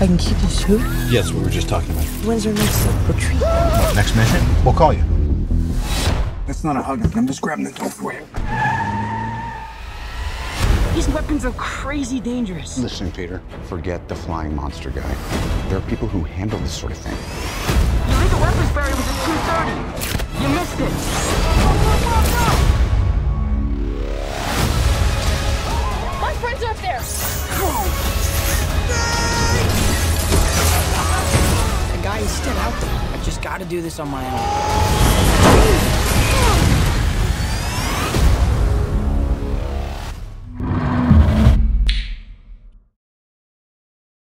I can keep this suit? Yes, we were just talking about it. When's our next retreat? Next mission? We'll call you. That's not a hug. I'm just grabbing the door for you. These weapons are crazy dangerous. Listen, Peter, forget the flying monster guy. There are people who handle this sort of thing. The legal weapons barrier was at 2:30. You missed it. My friends are up there. The guy is still out there. I just gotta do this on my own.